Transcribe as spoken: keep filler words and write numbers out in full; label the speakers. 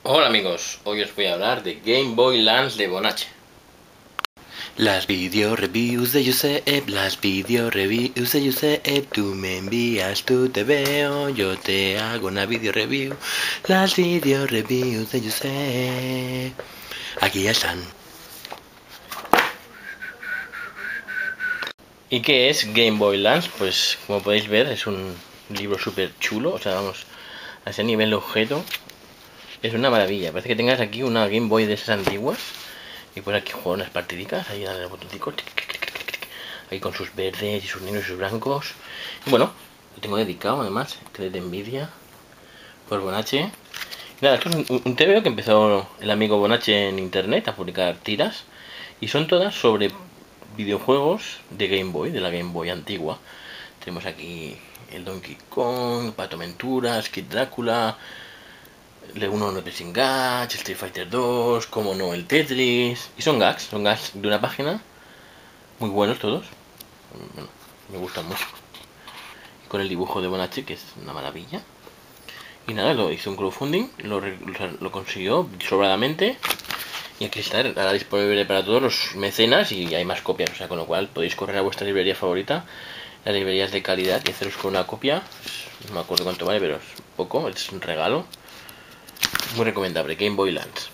Speaker 1: Hola amigos, hoy os voy a hablar de Game Boy Lance de Bonacci.
Speaker 2: Las video reviews de Josep, las video reviews de Josep, tú me envías, tú te veo, yo te hago una video review. Las video reviews de Josep, aquí ya están.
Speaker 1: ¿Y qué es Game Boy Lance? Pues como podéis ver es un libro súper chulo, o sea, vamos, a ese nivel de objeto es una maravilla. Parece que tengas aquí una Game Boy de esas antiguas y pues aquí jugar unas partidicas, ahí dan el botoncito, ahí con sus verdes y sus negros y sus blancos. Y bueno, lo tengo dedicado además, que es de Nvidia, por Bonacci. Nada, esto es un, un T V O que empezó el amigo Bonacci en internet a publicar tiras y son todas sobre videojuegos de Game Boy, de la Game Boy antigua. Tenemos aquí el Donkey Kong, Pato Aventuras, Kid Drácula, Le uno no Pressing Gags, Street Fighter dos, como no, el Tetris. Y son gags, son gags de una página, muy buenos todos. Bueno, me gustan mucho. Y con el dibujo de Bonacci, que es una maravilla. Y nada, lo hizo un crowdfunding, lo, lo consiguió sobradamente. Y aquí está, ahora disponible para todos los mecenas y hay más copias, o sea, con lo cual podéis correr a vuestra librería favorita, las librerías de calidad, y haceros con una copia. No me acuerdo cuánto vale, pero es poco, es un regalo. Muy recomendable, Game Boy Lance.